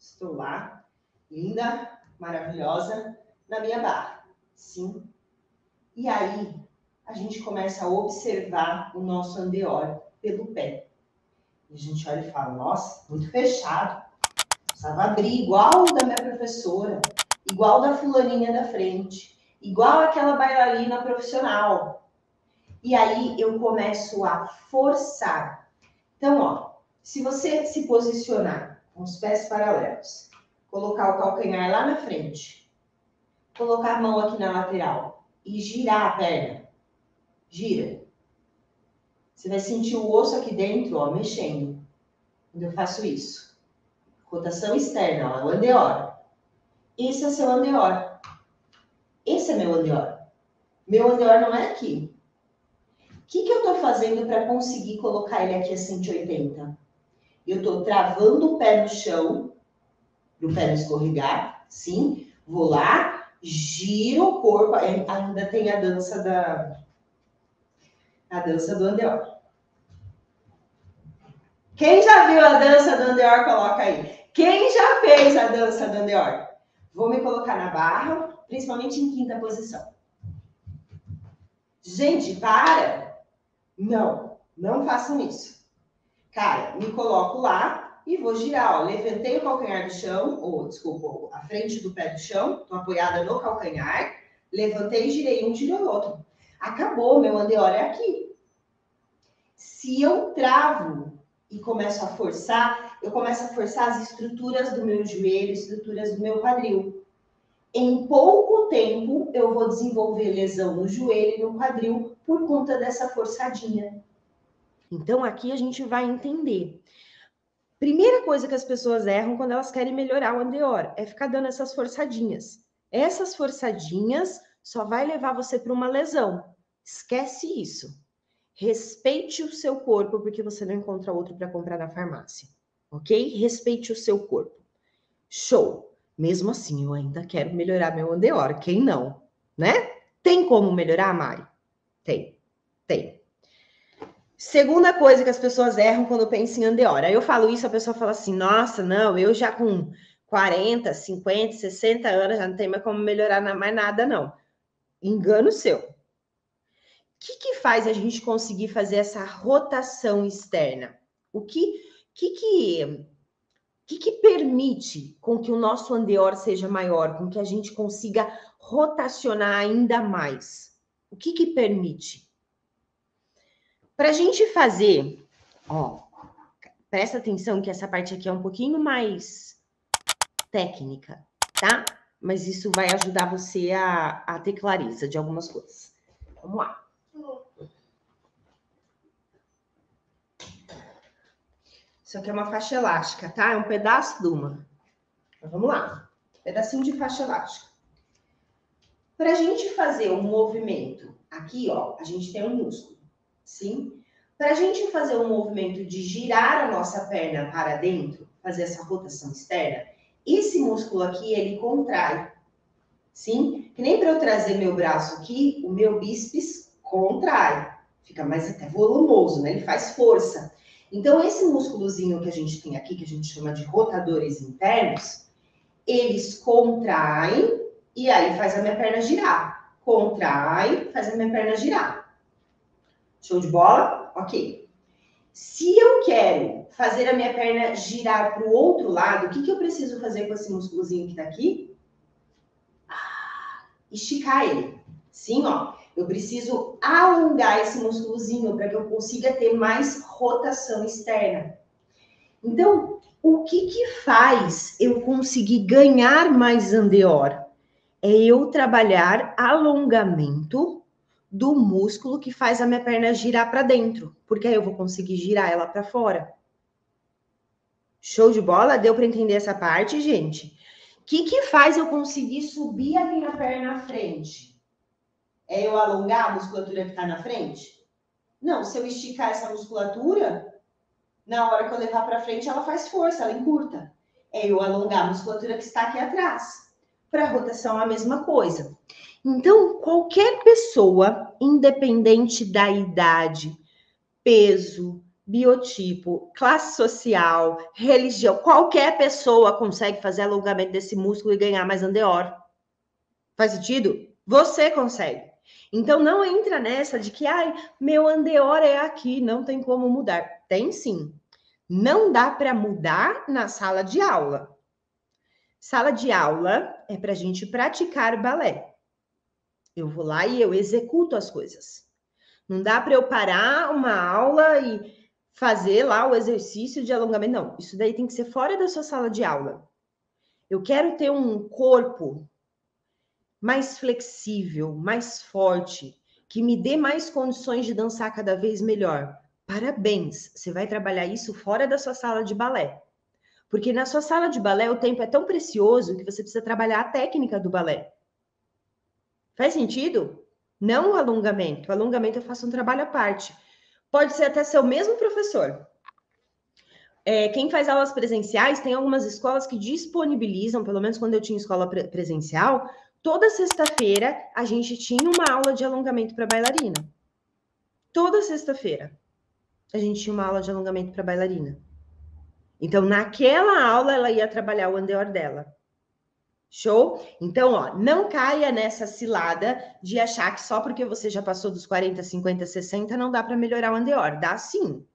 Estou lá, linda, maravilhosa, na minha barra. Sim. E aí, a gente começa a observar o nosso andeor pelo pé. E a gente olha e fala, nossa, muito fechado. Precisava abrir igual da minha professora, igual da fulaninha da frente, igual aquela bailarina profissional. E aí eu começo a forçar. Então, ó, se você se posicionar com os pés paralelos, colocar o calcanhar lá na frente, colocar a mão aqui na lateral e girar a perna, gira. Você vai sentir o osso aqui dentro, ó, mexendo. Quando eu faço isso. Rotação externa, ó, é o andeor. Esse é seu andeor. Esse é meu andeor. Meu andeor não é aqui. O que eu estou fazendo para conseguir colocar ele aqui a 180? Eu estou travando o pé no chão, para o pé não escorregar, sim. Vou lá, giro o corpo, ainda tem a dança do andeor. Quem já viu a dança do andeor, coloca aí. Quem já fez a dança do andeor? Vou me colocar na barra, principalmente em quinta posição. Gente, para! Não façam isso. Cara, me coloco lá e vou girar, ó. Levantei o calcanhar do chão, a frente do pé do chão, tô apoiada no calcanhar, levantei, girei um, girei o outro. Acabou, meu andeor é aqui. Se eu travo e começo a forçar, eu começo a forçar as estruturas do meu joelho, estruturas do meu quadril. Em pouco tempo, eu vou desenvolver lesão no joelho e no quadril por conta dessa forçadinha. Então, aqui a gente vai entender. Primeira coisa que as pessoas erram quando elas querem melhorar o andeor é ficar dando essas forçadinhas. Essas forçadinhas só vai levar você para uma lesão. Esquece isso. Respeite o seu corpo, porque você não encontra outro para comprar na farmácia. Ok? Respeite o seu corpo. Show! Mesmo assim, eu ainda quero melhorar meu andeor. Quem não? Né? Tem como melhorar, Mari? Tem. Segunda coisa que as pessoas erram quando pensam em andeor. Aí eu falo isso, a pessoa fala assim, nossa, não, eu já com 40, 50, 60 anos já não tem mais como melhorar mais nada, não. Engano seu. O que faz a gente conseguir fazer essa rotação externa? O que permite com que o nosso andeor seja maior, com que a gente consiga rotacionar ainda mais? O que permite? Para a gente fazer, ó, presta atenção que essa parte aqui é um pouquinho mais técnica, tá? Mas isso vai ajudar você a ter clareza de algumas coisas. Vamos lá. Isso aqui é uma faixa elástica, tá? É um pedaço de uma. Então, vamos lá. Pedacinho de faixa elástica. Para a gente fazer um movimento, aqui, ó, a gente tem um músculo, sim? Para a gente fazer um movimento de girar a nossa perna para dentro, fazer essa rotação externa, esse músculo aqui, ele contrai, sim? Que nem para eu trazer meu braço aqui, o meu bíceps contrai. Fica mais até volumoso, né? Ele faz força. Então, esse músculozinho que a gente tem aqui, que a gente chama de rotadores internos, eles contraem e aí faz a minha perna girar. Contrai, faz a minha perna girar. Show de bola? Ok. Se eu quero fazer a minha perna girar para o outro lado, o que eu preciso fazer com esse músculozinho que tá aqui? Esticar ele. Sim, ó. Eu preciso alongar esse músculozinho para que eu consiga ter mais rotação externa. Então, o que faz eu conseguir ganhar mais andeor? É eu trabalhar alongamento do músculo que faz a minha perna girar para dentro, porque aí eu vou conseguir girar ela para fora. Show de bola? Deu para entender essa parte, gente? O que faz eu conseguir subir a minha perna à frente? É eu alongar a musculatura que está na frente? Não, se eu esticar essa musculatura, na hora que eu levar para frente, ela faz força, ela encurta. É eu alongar a musculatura que está aqui atrás. Para rotação, a mesma coisa. Então, qualquer pessoa, independente da idade, peso, biotipo, classe social, religião, qualquer pessoa consegue fazer alongamento desse músculo e ganhar mais andeor. Faz sentido? Você consegue. Então não entra nessa de que, ai, meu andeor é aqui, não tem como mudar. Tem sim. Não dá para mudar na sala de aula. Sala de aula é para a gente praticar balé. Eu vou lá e eu executo as coisas. Não dá para eu parar uma aula e fazer lá o exercício de alongamento. Não, isso daí tem que ser fora da sua sala de aula. Eu quero ter um corpo mais flexível, mais forte, que me dê mais condições de dançar cada vez melhor. Parabéns, você vai trabalhar isso fora da sua sala de balé. Porque na sua sala de balé o tempo é tão precioso que você precisa trabalhar a técnica do balé. Faz sentido? Não o alongamento. O alongamento eu faço um trabalho à parte. Pode ser até ser o mesmo professor. Quem faz aulas presenciais, tem algumas escolas que disponibilizam, pelo menos quando eu tinha escola presencial, toda sexta-feira a gente tinha uma aula de alongamento para bailarina. Toda sexta-feira a gente tinha uma aula de alongamento para bailarina. Então, naquela aula, ela ia trabalhar o andeor dela. Show? Então, ó, não caia nessa cilada de achar que só porque você já passou dos 40, 50, 60 não dá para melhorar o andeor. Dá sim.